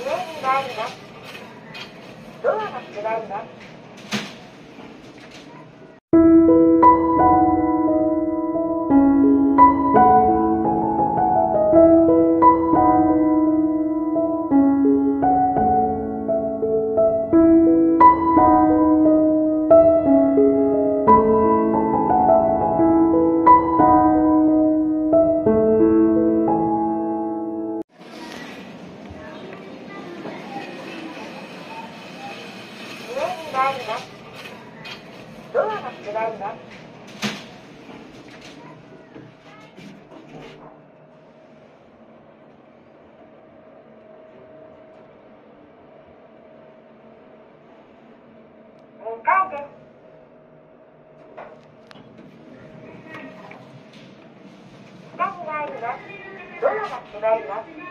ンがあります。ドアが閉まります。があります。ドアが閉まります。2階です。下に入ります。ドアが閉まります。